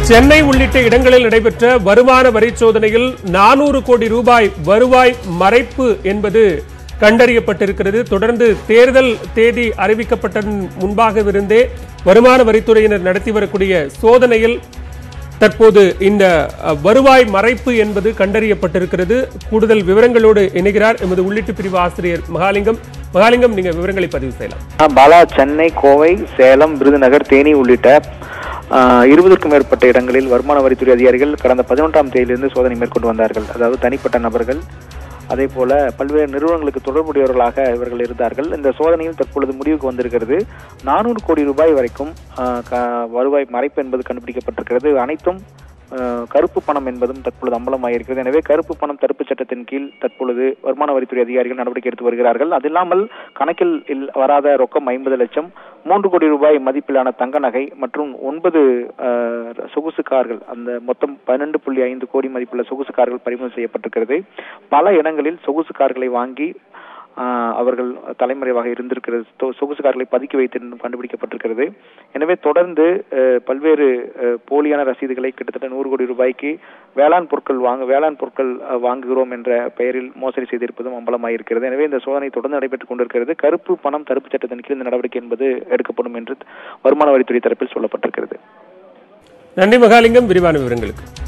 சென்னை உள்ளிட்ட இடங்களில் நடைபெற்ற வருமான வரி சோதனையில் 400 கோடி ரூபாய் வருவாய் மறைப்பு என்பது கண்டறியப்பட்டிருக்கிறது. தொடர்ந்து தேர்தல் தேதி அறிவிக்கப்பட்டதன் முன்பாகவிருந்தே வருமான வரித்துறையினர் நடத்தி வரக்கூடிய சோதனையில் தற்போது இந்த வருவாய் மறைப்பு என்பது கண்டறியப்பட்டிருக்கிறது. கூடுதல் விவரங்களோடு இணைகிறார் எமது உள்ளீட்டு பிரிவு ஆசிரியர் மகாலிங்கம். மகாலிங்கம், நீங்க விவரங்களை பதிவு செய்யலாம். பாலா, சென்னை, கோவை, சேலம், விருதுநகர், தேனி உள்ளிட்ட 20க்கும் மேற்பட்ட இடங்களில் வருமான வரித்துறை அதிகாரிகள் கடந்த 11ஆம் தேதியிலிருந்து சோதனை மேற்கொண்டு வந்தார்கள். அதாவது தனிப்பட்ட நபர்கள், அதே போல பல்வேறு நிறுவனங்களுக்கு தொடர்புடையவர்களாக இவர்கள் இருந்தார்கள். இந்த சோதனையில் தற்பொழுது முடிவுக்கு வந்திருக்கிறது. 400 கோடி ரூபாய் வரைக்கும் வருவாய் மறைப்பு என்பது கண்டுபிடிக்கப்பட்டிருக்கிறது. அனைத்தும் கருப்பு பணம் என்பதும் தற்பொழுது அம்பலமாயிருக்கிறது. எனவே கருப்பு பணம் தடுப்பு சட்டத்தின் கீழ் தற்பொழுது வருமான வரித்துறை அதிகாரிகள் நடவடிக்கை எடுத்து வருகிறார்கள். அது இல்லாமல் கணக்கில் வராத ரொக்கம் 50 லட்சம், 3 கோடி ரூபாய் மதிப்பிலான தங்க நகை மற்றும் 9 சொகுசு கார்கள், அந்த மொத்தம் 12.5 கோடி மதிப்புள்ள சொகுசு கார்கள் பறிமுதல் செய்யப்பட்டிருக்கிறது. பல இடங்களில் சொகுசு கார்களை வாங்கி அவர்கள் தலைமறைவாக இருந்திருக்கிறது. சொகுசு கார்களை பதுக்கி வைத்து கண்டுபிடிக்கப்பட்டிருக்கிறது. எனவே தொடர்ந்து பல்வேறு போலியான ரசீதுகளை கிட்டத்தட்ட 100 கோடி ரூபாய்க்கு வேளாண் பொருட்கள் வாங்குகிறோம் என்ற பெயரில் மோசடி செய்திருப்பதும் அம்பலமாயிருக்கிறது. எனவே இந்த சோதனை தொடர்ந்து நடைபெற்றுக் கொண்டிருக்கிறது. கருப்பு பணம் தடுப்பு சட்டத்தின் கீழ் இந்த நடவடிக்கை என்பது எடுக்கப்படும் என்று வருமான வரித்துறை தரப்பில் சொல்லப்பட்டிருக்கிறது. நன்றி மகாலிங்கம், விரிவான விவரங்களுக்கு.